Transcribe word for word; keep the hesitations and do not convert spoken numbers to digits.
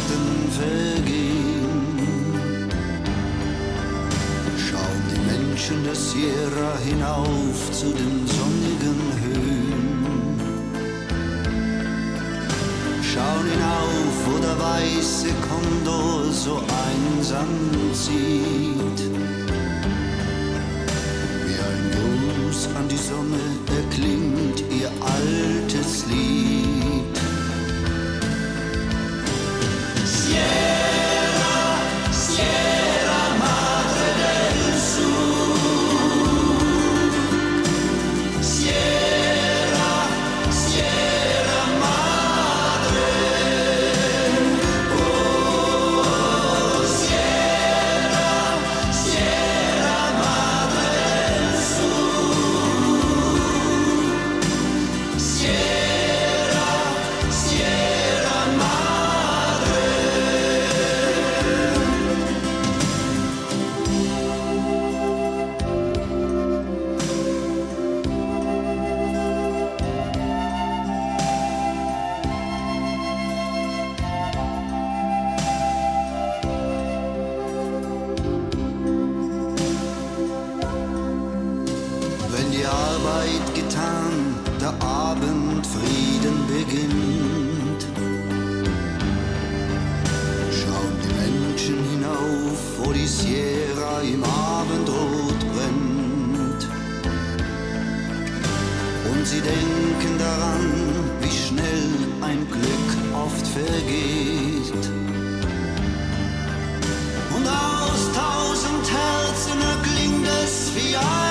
Weihnachten vergehen. Schauen die Menschen der Sierra hinauf zu den sonnigen Höhen. Schauen hinauf, wo der weiße Kondor so einsam zieht. Wie ein Gruß an die Sonne erklingt ihr altes Lied. Sierra, Sierra Madre del Sur. Sierra, Sierra Madre. Oh, Sierra, Sierra Madre del Sur. Sierra, Sierra Madre. Wenn die Arbeit getan, der Abendfrieden beginnt, schauen die Menschen hinauf, wo die Sierra im Abendrot brennt. Und sie denken daran, wie schnell ein Glück oft vergeht. Und aus tausend Herzen erklingt es wie ein